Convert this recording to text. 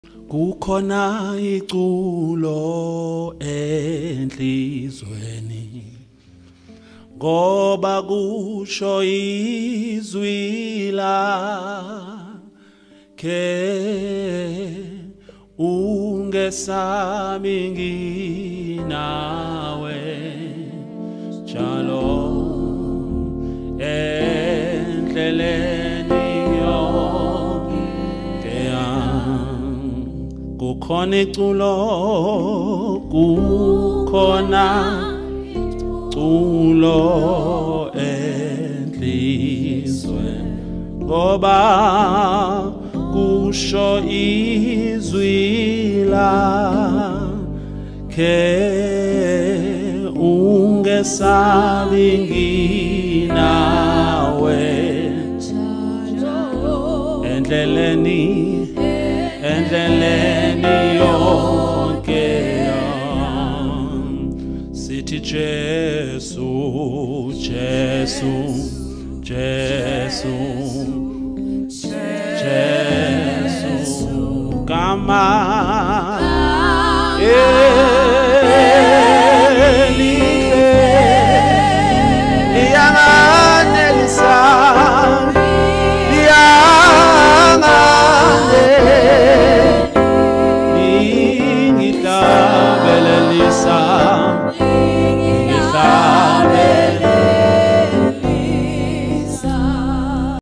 Kukhona iculo entliziyweni ngoba kusho izwi lakhe ungesabi nginawe njalo endleleni kukhona iculo, kukhona iculo entliziyweni ngoba kusho izwi lakhe ungesabi nginawe endleleni yonke sithi Jesu, Jesu, Jesu